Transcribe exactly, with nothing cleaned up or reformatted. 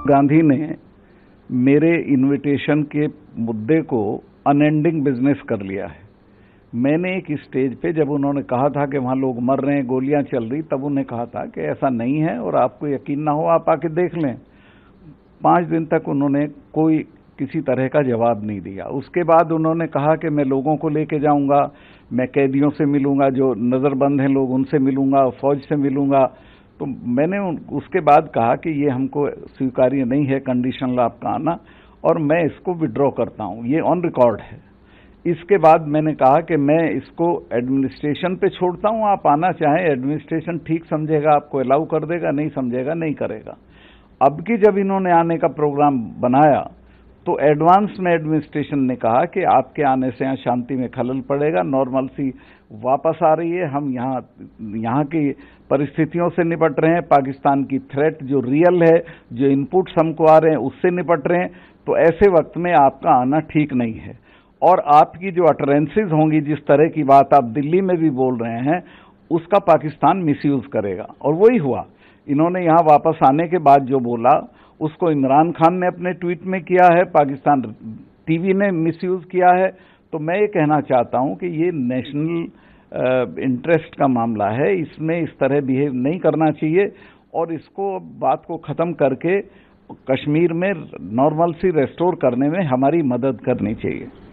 गांधी ने मेरे इनविटेशन के मुद्दे को अनएंडिंग बिजनेस कर लिया है। मैंने एक स्टेज पे जब उन्होंने कहा था कि वहाँ लोग मर रहे हैं, गोलियां चल रही, तब उन्हें कहा था कि ऐसा नहीं है और आपको यकीन ना हो आप आके देख लें। पाँच दिन तक उन्होंने कोई किसी तरह का जवाब नहीं दिया। उसके बाद उन्होंने कहा कि मैं लोगों को लेके जाऊंगा, मैं कैदियों से मिलूंगा, जो नज़रबंद हैं लोग उनसे मिलूंगा, फौज से मिलूंगा। तो मैंने उसके बाद कहा कि ये हमको स्वीकार्य नहीं है कंडीशनल आपका आना, और मैं इसको विड्रॉ करता हूँ, ये ऑन रिकॉर्ड है। इसके बाद मैंने कहा कि मैं इसको एडमिनिस्ट्रेशन पे छोड़ता हूँ, आप आना चाहें, एडमिनिस्ट्रेशन ठीक समझेगा आपको अलाउ कर देगा, नहीं समझेगा नहीं करेगा। अब की जब इन्होंने आने का प्रोग्राम बनाया तो एडवांस में एडमिनिस्ट्रेशन ने कहा कि आपके आने से यहाँ शांति में खलल पड़ेगा, नॉर्मल सी वापस आ रही है, हम यहाँ यहाँ की परिस्थितियों से निपट रहे हैं, पाकिस्तान की थ्रेट जो रियल है, जो इनपुट्स हमको आ रहे हैं उससे निपट रहे हैं। तो ऐसे वक्त में आपका आना ठीक नहीं है, और आपकी जो अटरेंसेज होंगी, जिस तरह की बात आप दिल्ली में भी बोल रहे हैं, उसका पाकिस्तान मिसयूज करेगा। और वही हुआ। इन्होंने यहाँ वापस आने के बाद जो बोला उसको इमरान खान ने अपने ट्वीट में किया है, पाकिस्तान टीवी ने मिसयूज किया है। तो मैं ये कहना चाहता हूँ कि ये नेशनल इंटरेस्ट का मामला है, इसमें इस तरह बिहेव नहीं करना चाहिए, और इसको बात को ख़त्म करके कश्मीर में नॉर्मल सी रेस्टोर करने में हमारी मदद करनी चाहिए।